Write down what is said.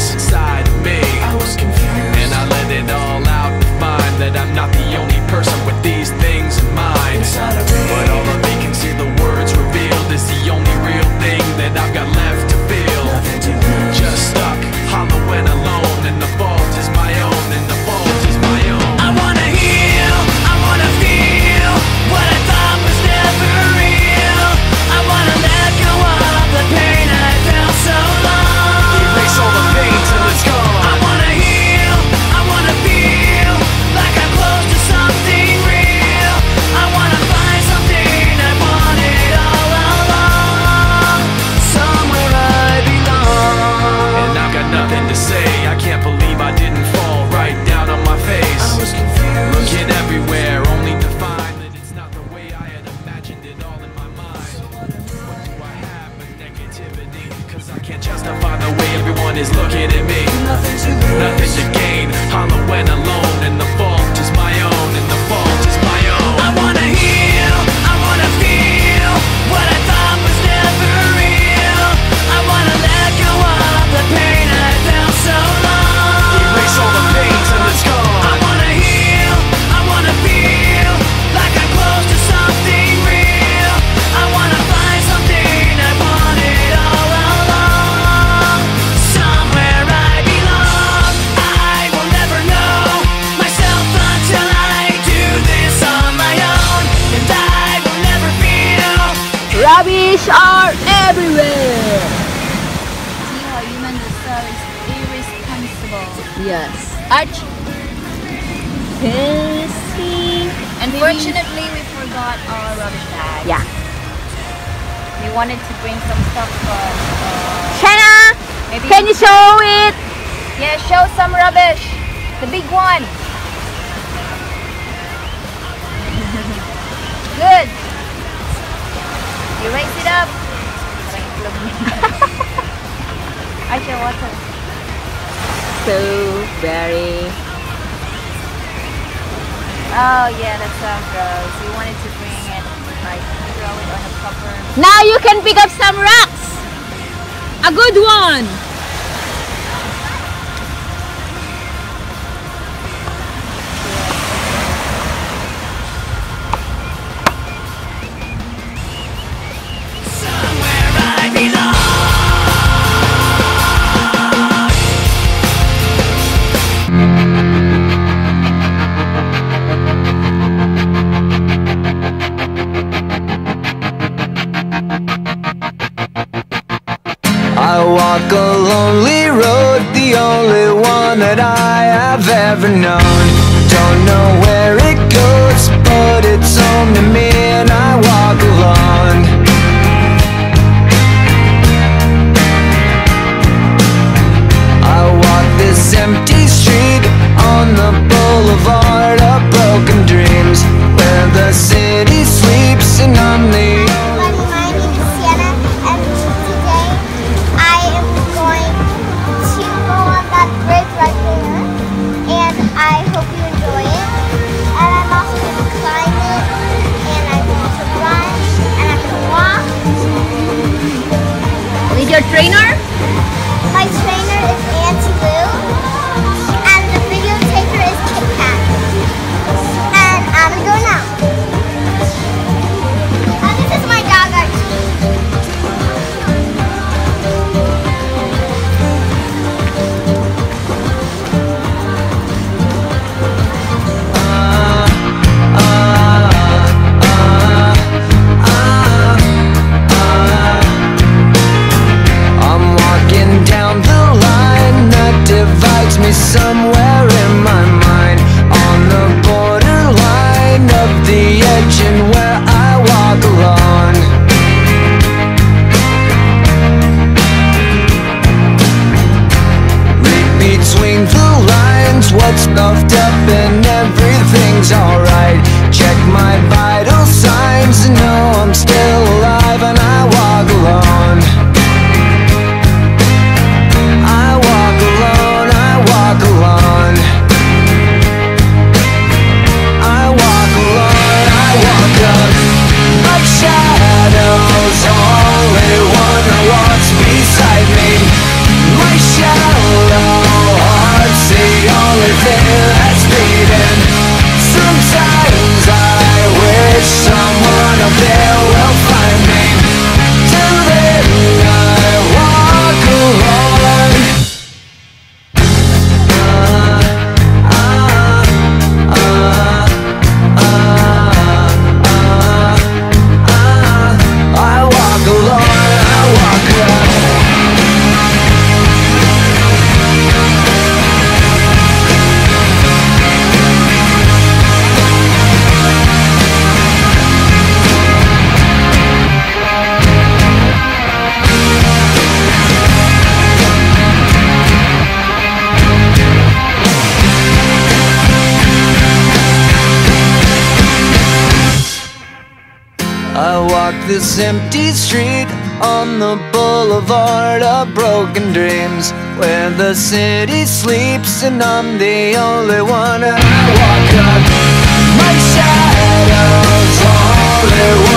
chaos inside of me. I was confused, and I let it all out to find that I'm not the only person with these things in mind. But all of me can see the words revealed is the only real thing that I've got left to feel. Just stuck, hollow and alone, and the fault is my own, and the fault is my own. I wanna heal, I wanna feel what I thought was never real. I wanna let go of the pain I felt so long. Erase all the pain till it's gone. I wanna heal, I wanna feel like I'm close to something real. I wanna find something I wanted all along, somewhere I belong. And I've got nothing to say, I can't believe I didn't fall right down on my face. I was confused, looking everywhere only to find that it's not the way I had imagined it all in my mind. What do I have but negativity? Cause I can't justify the way everyone is looking at me. Nothing to gain, hollow and alone, and the fault is my own, and the fault is my own. I wanna heal, I wanna feel what I thought was never real. I wanna let go of the pain I felt so long. Erase all the pain till it's gone. I wanna heal, I wanna feel like I'm close to something real. I wanna find something I wanted all along, somewhere I belong. I will never know myself until I do this on my own, and I will never feel Rubbish are everywhere. See how human desire is irresponsible. Yes. Arch. See. Unfortunately, we forgot our rubbish bag. Yeah. We wanted to bring some stuff, but Shanna, maybe can you show it? yeah, show some rubbish. The big one. Good. You raise it up. I shall water. So very. Oh yeah, that sounds gross. We wanted to bring it, like throw it on a proper. Now you can pick up some rocks. A good one. somewhere I belong. I walk a lonely road, the only one that I have ever known. Don't know where it goes, but it's home to me, and I walk alone. I walk this empty street on the boulevard of broken dreams, where the city sleeps and I'm the My name is Sienna, and today I am going to go on that bridge right there, and I hope you enjoy it. And I'm also going to climb it, and I'm going to run, and I'm going to walk. With your trainer? My trainer is Auntie Lou, and the videotaker is Kit Kat. And I'm going to go now. This is my dog, Archie. I'm walking down the line that divides me somewhere in my mind, on the borderline of the edge and where I walk alone. Read between the lines what's stuffed up and everything's alright. Check my vital signs and know I'm still alive, and I walk alone. I walk alone, I walk alone. I walk alone, I walk up my shadows, only one who walks beside me. My shadow this empty street on the boulevard of broken dreams, where the city sleeps and I'm the only one. And I walk up, my shadow's all it was.